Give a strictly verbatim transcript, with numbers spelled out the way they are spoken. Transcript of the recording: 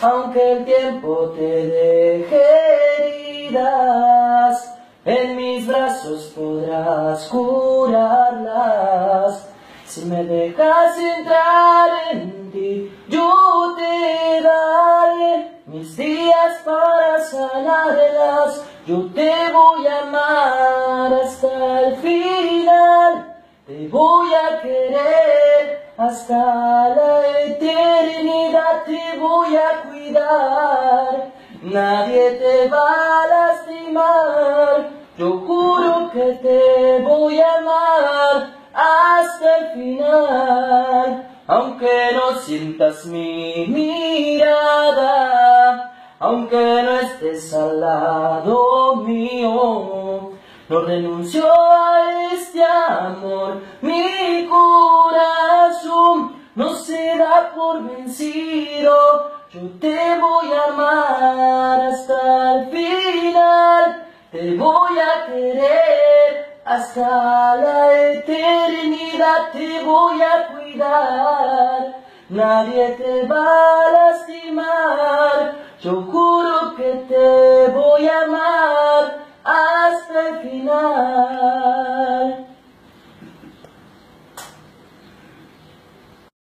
aunque el tiempo te deje heridas, en mis brazos podrás curarlas. Si me dejas entrar en ti, yo te daré mis días para sanarlas. Yo te voy a amar hasta el final, te voy a querer hasta la eternidad, te voy a cuidar. Nadie te va a lastimar, yo juro que te voy a amar hasta el final. Aunque no sientas mi mirada, aunque no estés al lado mío, no renuncio a este amor. Mi corazón no se da por vencido, yo te voy a amar hasta el final, te voy a querer hasta la eternidad, te voy a cuidar. Nadie te va a lastimar, yo juro que te voy a amar